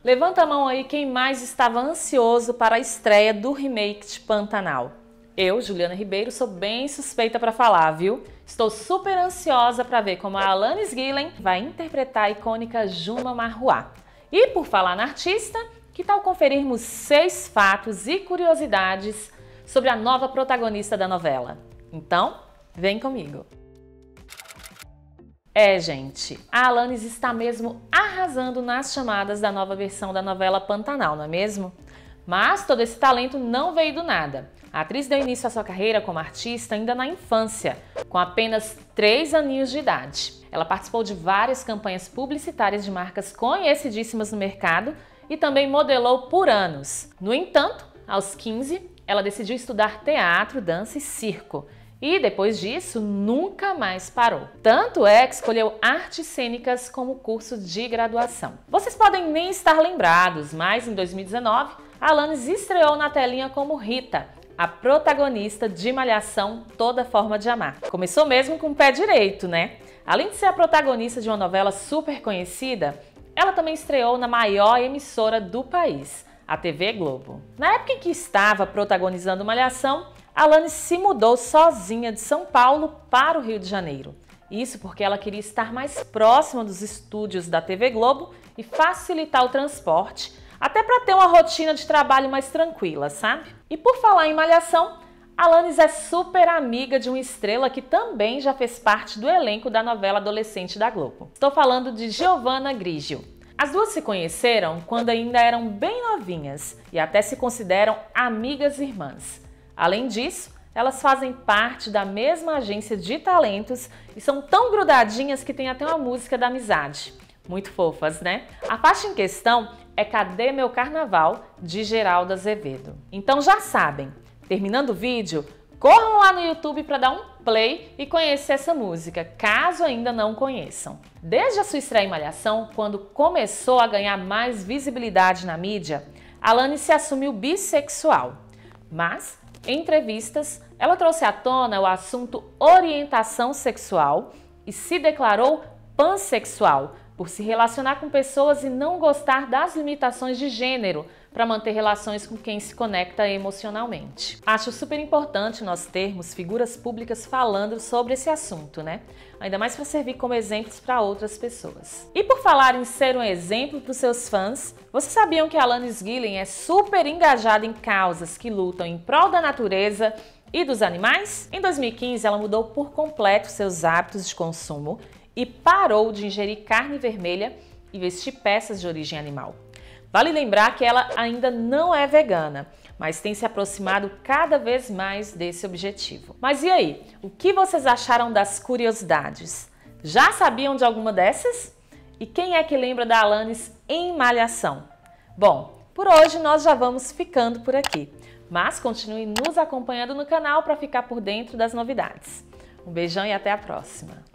Levanta a mão aí quem mais estava ansioso para a estreia do remake de Pantanal. Eu, Juliana Ribeiro, sou bem suspeita para falar, viu? Estou super ansiosa para ver como a Alanis Gillen vai interpretar a icônica Juma Marruá. E por falar na artista, que tal conferirmos 6 fatos e curiosidades sobre a nova protagonista da novela? Então, vem comigo! Gente, a Alanis está mesmo arrasando nas chamadas da nova versão da novela Pantanal, não é mesmo? Mas todo esse talento não veio do nada. A atriz deu início à sua carreira como artista ainda na infância, com apenas 3 aninhos de idade. Ela participou de várias campanhas publicitárias de marcas conhecidíssimas no mercado e também modelou por anos. No entanto, aos 15, ela decidiu estudar teatro, dança e circo. E depois disso, nunca mais parou. Tanto é que escolheu artes cênicas como curso de graduação. Vocês podem nem estar lembrados, mas em 2019, a Alanis estreou na telinha como Rita, a protagonista de Malhação Toda Forma de Amar. Começou mesmo com o pé direito, né? Além de ser a protagonista de uma novela super conhecida, ela também estreou na maior emissora do país, a TV Globo. Na época em que estava protagonizando Malhação, Alanis se mudou sozinha de São Paulo para o Rio de Janeiro. Isso porque ela queria estar mais próxima dos estúdios da TV Globo e facilitar o transporte, até para ter uma rotina de trabalho mais tranquila, sabe? E por falar em Malhação, Alanis é super amiga de uma estrela que também já fez parte do elenco da novela adolescente da Globo. Estou falando de Giovanna Grigio. As duas se conheceram quando ainda eram bem novinhas e até se consideram amigas irmãs. Além disso, elas fazem parte da mesma agência de talentos e são tão grudadinhas que tem até uma música da amizade. Muito fofas, né? A faixa em questão é Cadê Meu Carnaval, de Geraldo Azevedo. Então já sabem, terminando o vídeo, corram lá no YouTube para dar um play e conhecer essa música, caso ainda não conheçam. Desde a sua estreia em Malhação, quando começou a ganhar mais visibilidade na mídia, Alanis se assumiu bissexual. Mas, em entrevistas, ela trouxe à tona o assunto orientação sexual e se declarou pansexual, por se relacionar com pessoas e não gostar das limitações de gênero para manter relações com quem se conecta emocionalmente. Acho super importante nós termos figuras públicas falando sobre esse assunto, né? Ainda mais para servir como exemplos para outras pessoas. E por falar em ser um exemplo para os seus fãs, vocês sabiam que a Alanis Gillen é super engajada em causas que lutam em prol da natureza e dos animais? Em 2015, ela mudou por completo seus hábitos de consumo e parou de ingerir carne vermelha e vestir peças de origem animal. Vale lembrar que ela ainda não é vegana, mas tem se aproximado cada vez mais desse objetivo. Mas e aí? O que vocês acharam das curiosidades? Já sabiam de alguma dessas? E quem é que lembra da Alanis em Malhação? Bom, por hoje nós já vamos ficando por aqui, mas continue nos acompanhando no canal para ficar por dentro das novidades. Um beijão e até a próxima!